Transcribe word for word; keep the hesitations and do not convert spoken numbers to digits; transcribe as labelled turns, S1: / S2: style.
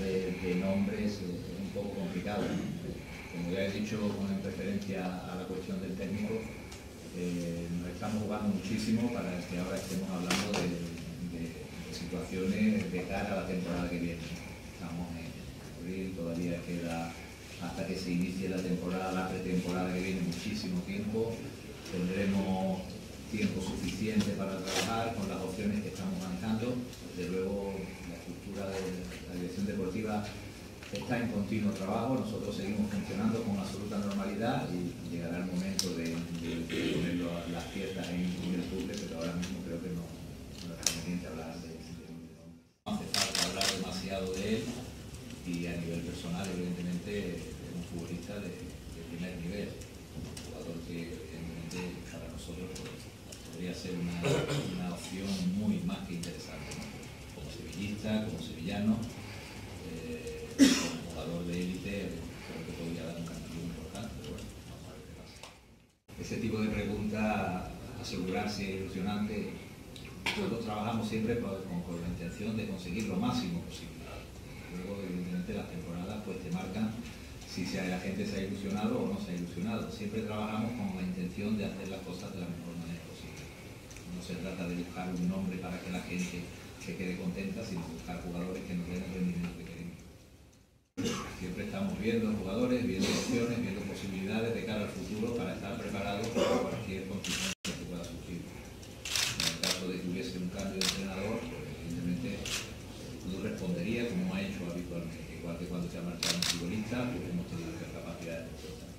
S1: de, de nombres es un poco complicado. Como ya he dicho con referencia a la cuestión del técnico, eh, nos estamos jugando muchísimo para que ahora estemos hablando de, de, de situaciones de cara a la temporada que viene. Estamos en abril, todavía queda hasta que se inicie la temporada, la pretemporada que viene, muchísimo tiempo. Tendremos tiempo suficiente para trabajar con las opciones que estamos manejando. Desde luego, la estructura de la dirección deportiva está en continuo trabajo. Nosotros seguimos funcionando con absoluta normalidad y llegará el momento de, de, de poner las piezas en, en el puzzle, pero ahora mismo creo que no, no es conveniente hablar de, de no hace falta hablar demasiado de él, y a nivel personal, evidentemente, es un futbolista de, de primer nivel, un jugador que evidentemente para nosotros pues, podría ser una, una opción muy más que interesante, ¿no? Como sevillista, como sevillano, eh, como jugador de élite, creo que podría dar un cambio importante, pero bueno, vamos a ver qué pasa. Ese tipo de preguntas, asegurarse ilusionante, nosotros trabajamos siempre con, con la intención de conseguir lo máximo posible. Luego, evidentemente, las temporadas pues te marcan si la gente se ha ilusionado o no se ha ilusionado. Siempre trabajamos con la intención de hacer las cosas de la mejor manera posible. No se trata de buscar un nombre para que la gente se quede contenta, sino buscar jugadores que nos den el rendimiento que queremos. Siempre estamos viendo jugadores, viendo opciones, viendo posibilidades de cara al futuro para estar preparados para cualquier contingencia que pueda surgir. En el caso de que hubiese un cambio de entrenador, pues evidentemente no respondería como ha hecho habitualmente, igual que cuando se ha marchado un futbolista, pues hemos tenido esa capacidad de respuesta.